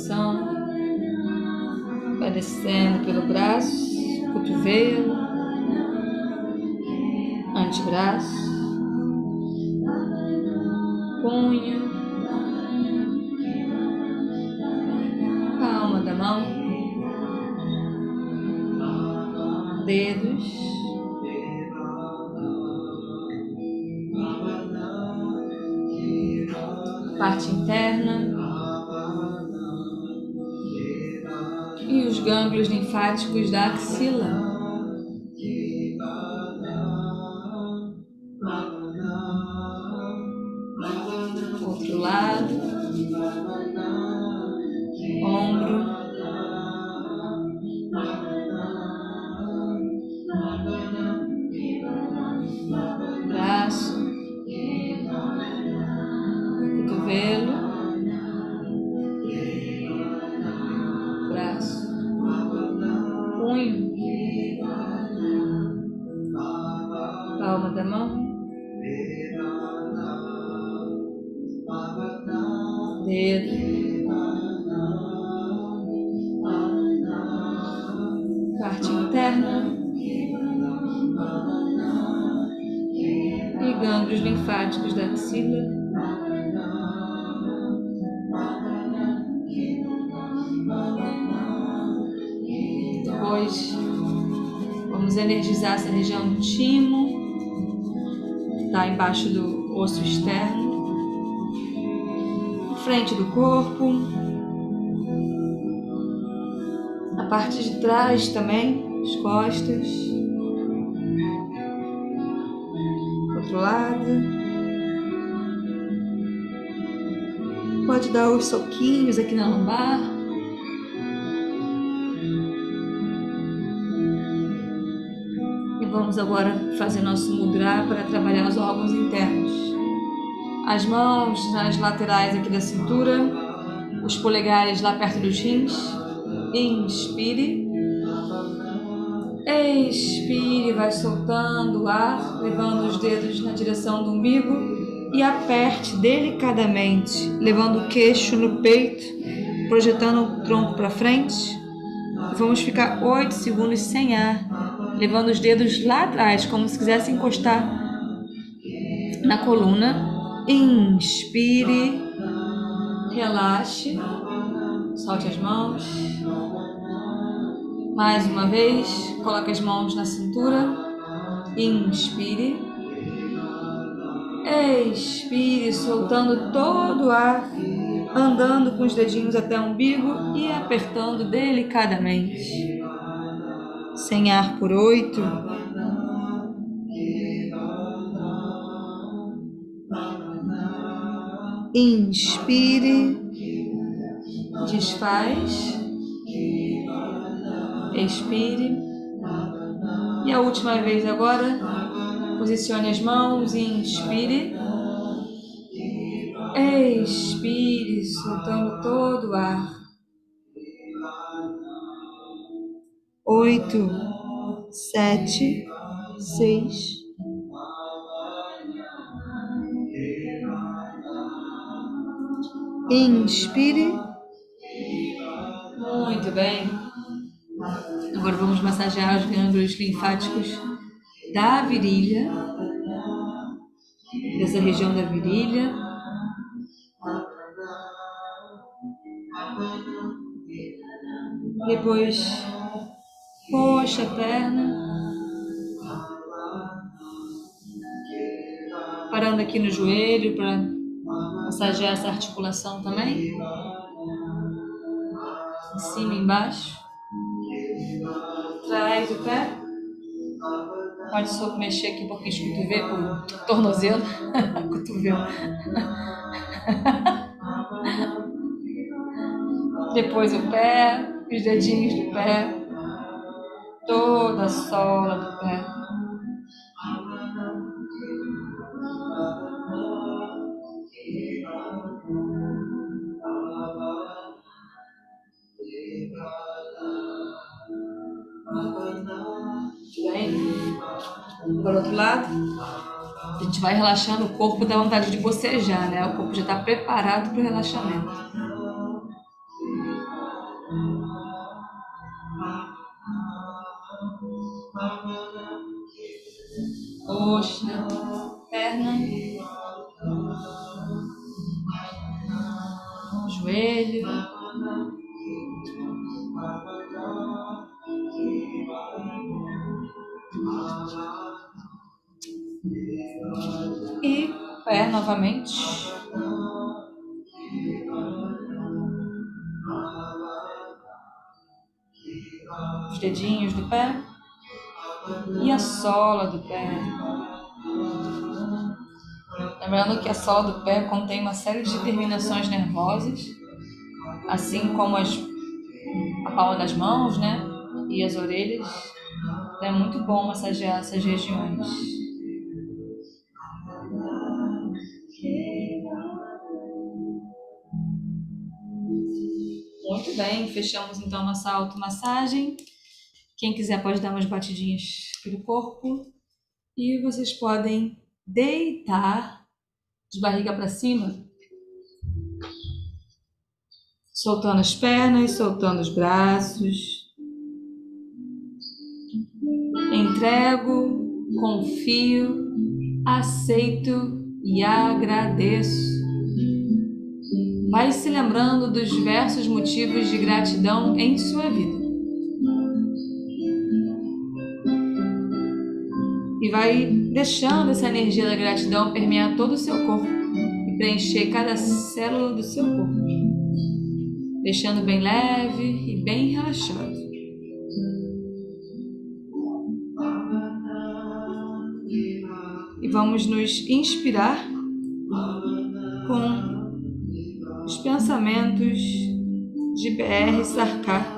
articulação. Vai descendo pelo braço, cotovelo, antebraço, punho, palma da mão, dedos, parte interna e os gânglios linfáticos da axila. Outro lado, ombro, braço, cotovelo, braço, punho, palma da mão, dedo, parte interna e gânglios linfáticos da axila. Depois vamos energizar essa região do timo, que está embaixo do osso externo, frente do corpo, a parte de trás também, as costas, outro lado. Pode dar os soquinhos aqui na lombar. E vamos agora fazer nosso mudra para trabalhar os órgãos internos. As mãos nas laterais aqui da cintura, os polegares lá perto dos rins. Inspire. Expire, vai soltando o ar, levando os dedos na direção do umbigo e aperte delicadamente, levando o queixo no peito, projetando o tronco para frente. Vamos ficar 8 segundos sem ar, levando os dedos lá atrás, como se quisesse encostar na coluna. Inspire, relaxe, solte as mãos. Mais uma vez, coloque as mãos na cintura. Inspire. Expire, soltando todo o ar, andando com os dedinhos até o umbigo e apertando delicadamente. Sem ar por 8. Inspire, desfaz, expire. E a última vez agora, posicione as mãos e inspire. Expire, soltando todo o ar. 8, 7, 6. Inspire. Muito bem. Agora vamos massagear os gânglios linfáticos da virilha, dessa região da virilha. Depois, coxa, perna. Parando aqui no joelho para massagear essa articulação também. Em cima e embaixo. Traz o pé. Pode só mexer aqui um pouquinho de cotovelo, o tornozelo. Cotovelo. Depois o pé, os dedinhos do pé. Toda a sola do pé. Bem, por outro lado, a gente vai relaxando, o corpo dá vontade de bocejar, né? O corpo já está preparado para o relaxamento. coxa, perna, joelho, e pé novamente. Os dedinhos do pé e a sola do pé. Lembrando que a sola do pé contém uma série de terminações nervosas, assim como a palma das mãos, né? E as orelhas. Então é muito bom massagear essas regiões. Muito bem, fechamos então nossa automassagem. Quem quiser pode dar umas batidinhas pelo corpo. E vocês podem deitar de barriga para cima, soltando as pernas, soltando os braços. Entrego, confio, aceito e agradeço. Vai se lembrando dos diversos motivos de gratidão em sua vida. E vai deixando essa energia da gratidão permear todo o seu corpo e preencher cada célula do seu corpo, deixando bem leve e bem relaxado. E vamos nos inspirar com os pensamentos de B.R. Sarkar.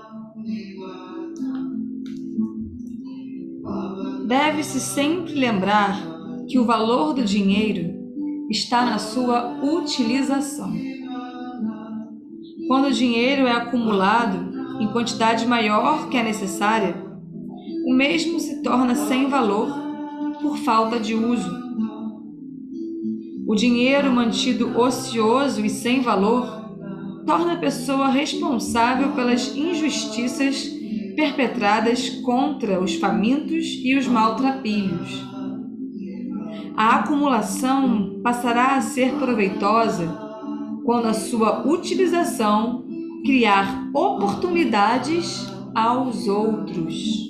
Deve-se sempre lembrar que o valor do dinheiro está na sua utilização. Quando o dinheiro é acumulado em quantidade maior que a necessária, o mesmo se torna sem valor por falta de uso. O dinheiro mantido ocioso e sem valor torna a pessoa responsável pelas injustiças perpetradas contra os famintos e os maltrapilhos. A acumulação passará a ser proveitosa quando a sua utilização criar oportunidades aos outros.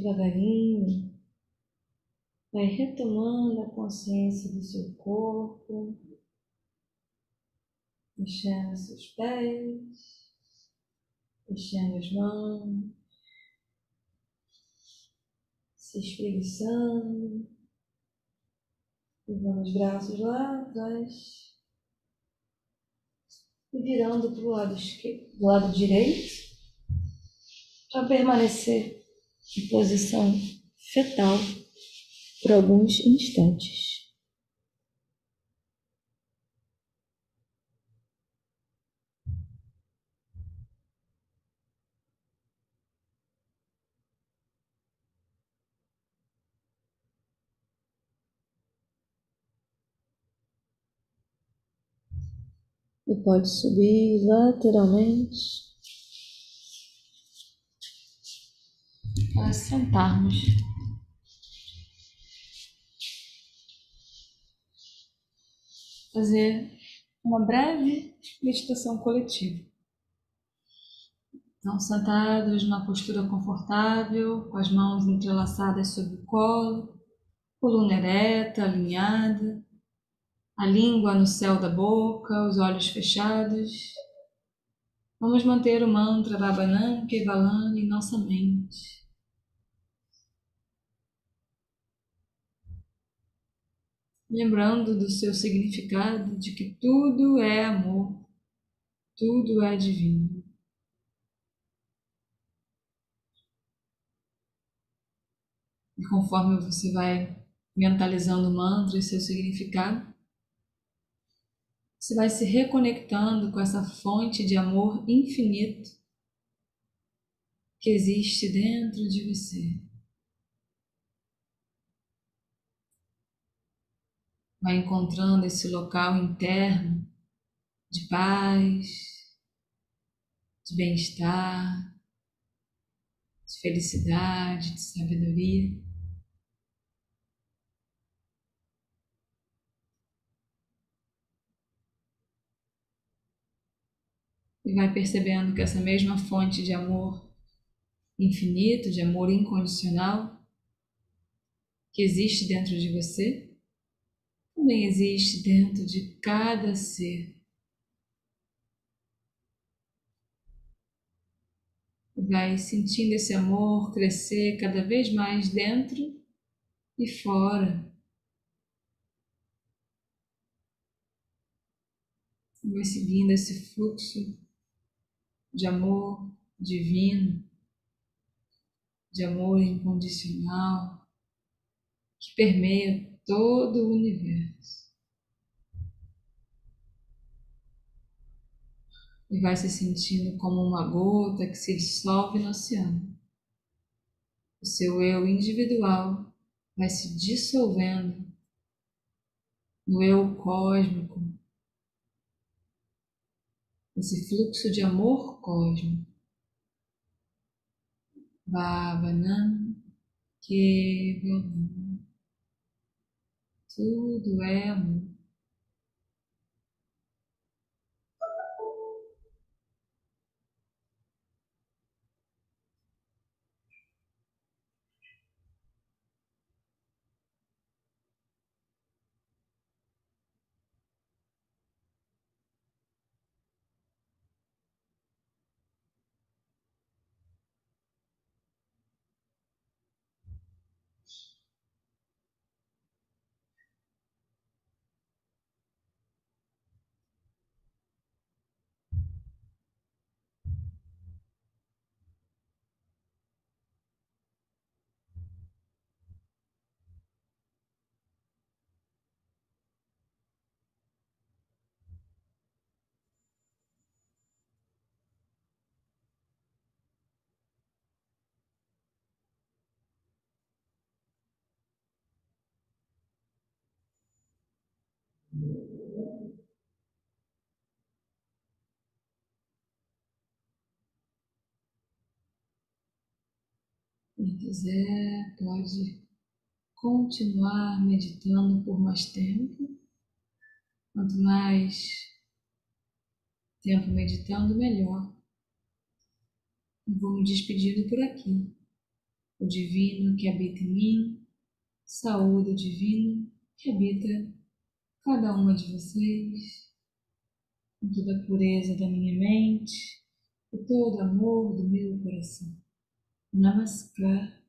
devagarinho, vai retomando a consciência do seu corpo, mexendo seus pés, mexendo as mãos, se espreguiçando, levando os braços lá atrás e virando para o lado esquerdo, do lado direito, para permanecer em posição fetal por alguns instantes. E pode subir lateralmente para sentarmos. Fazer uma breve meditação coletiva. Então, sentados numa postura confortável, com as mãos entrelaçadas sobre o colo, coluna ereta, alinhada, a língua no céu da boca, os olhos fechados. Vamos manter o mantra Bhavanam Kevalam em nossa mente. Lembrando do seu significado de que tudo é amor, tudo é divino. E conforme você vai mentalizando o mantra e seu significado, você vai se reconectando com essa fonte de amor infinito que existe dentro de você. Vai encontrando esse local interno de paz, de bem-estar, de felicidade, de sabedoria. E vai percebendo que essa mesma fonte de amor infinito, de amor incondicional, que existe dentro de você, também existe dentro de cada ser. E vai sentindo esse amor crescer cada vez mais dentro e fora. Vai seguindo esse fluxo de amor divino, de amor incondicional, que permeia todo o universo. E vai se sentindo como uma gota que se dissolve no oceano. O seu eu individual vai se dissolvendo no eu cósmico, esse fluxo de amor cósmico. Bhavanam Kevalam. Tudo é amor. Quem quiser pode continuar meditando por mais tempo. Quanto mais tempo meditando, melhor. Eu vou me despedindo por aqui. o divino que habita em mim, saúde o divino que habita cada uma de vocês, com toda a pureza da minha mente e todo o amor do meu coração. Namaskar.